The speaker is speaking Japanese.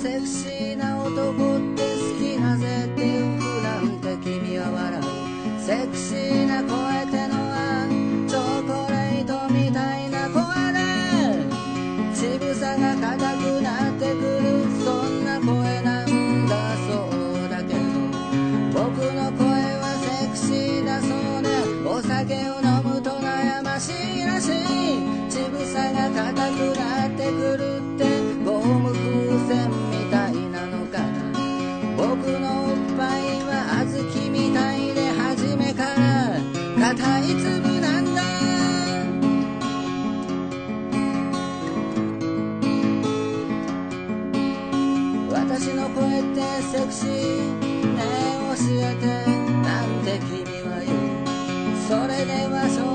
セクシーな男って好きなぜって言うなんて君は笑う。セクシーな声ってのはチョコレートみたいな声で乳房が硬くなってくる、そんな声なんだそうだけど、僕の声はセクシーだそうね。お酒を飲むと悩ましいらしい。乳房が硬くなってくるってゴム風船みたいなのかな。僕のおっぱいは小豆みたいで初めから硬い粒なんだ。私の声ってセクシーねえ教えてなんて君は言う。それでは